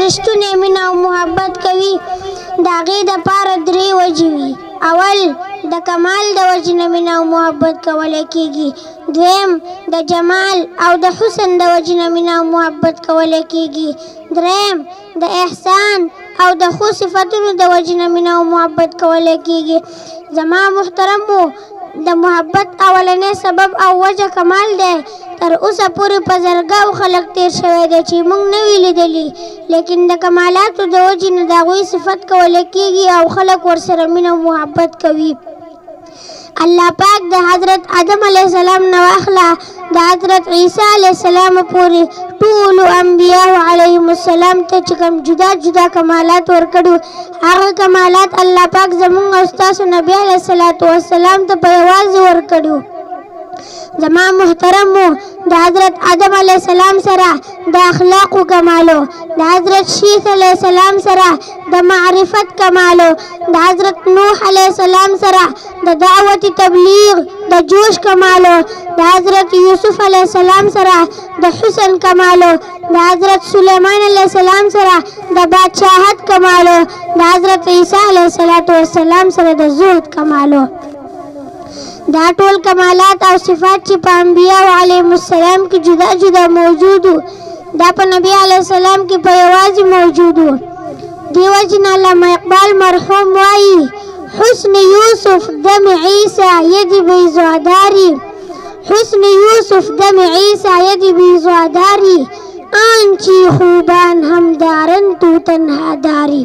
رښتونې مینه او محبت کوي د هغې دپاره درې وجې وي. اول د کمال د وجې نه مینه او محبت کولی کېږي. دویم د جمال او د حسن د وجې نه مینه او محبت کولی کېږي. دریم د احسان او د ښو صفتونو د وجې نه مینه او محبت کولی کېږي. زما محترمو د محبت اولنی سبب او وجه کمال دی. تر اوسه پورې په زرګاو خلک تیر شوی دی چې موږ نه وي لیدلي، لیکن د کمالاتو د وجې نه د هغوی صفت کولی کېږي او خلک ورسره مینه او محبت کوي. الله پاک د حضرت آدم علیه السلام نه واخله د حضرت عیسی علیه السلام پورې ټولو انبیاو علیهم السلام ته چې کوم جدا جدا کمالات ورکړي، هغه کمالات الله پاک زموږ او ستاسو نبي علیه السلام ته په یوازې ورکړي. زما محترمو د حضرت آدم علیه السلام سره د اخلاقو کمالو، د حضرت شیث علیه السلام سره د معرفت کمالو، د حضرت نوح علیه السلام سره د دعوت تبلیغ د جوش کمالو، د حضرت یوسف علیه السلام سره د حسن کمالو، د حضرت سلیمان علیه السلام سره د بادشاہت کمالو، د حضرت عیسی علیه السلام سره د زهد کمالو. دا ټول کمالات او صفات چې په انبیاء علیهم السلام کې جدا جدا موجود وو، دا په نبی علیه السلام کې په یوازې موجود وو. دې وجې نه علامه اقبال مرحوم وایي حسن یوسف دم عیسی ید بیضاداری، حسن یوسف دم عیسی ید بیضاداری، آنچی خوبان هم دارن تو تنها داری.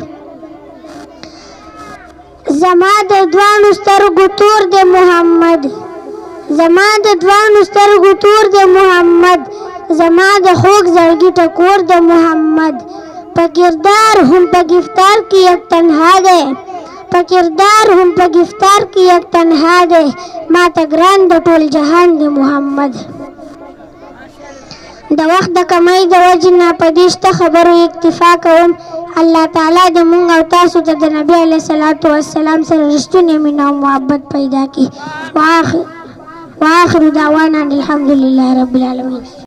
زما د دوانو سترګو تور دی محمد، زما د دوانو سترګو تور دی محمد، زما د خوږ زړګي ټکور دی محمد. په کردار هم په گفتار کې یک تنها دی، په کردار هم په گفتار کې یک تنها دی، ما ته ګران د ټول جهان دی محمد. د وخت د کمۍ د وجې نه په دې شته خبرو اکتفا کوم. الله تعالی د مونږ او تاسو ته د نبي علیه السلام سره رښتونې مینه او محبت پیدا کړي. واخر دعوانا الحمدلله رب العالمین.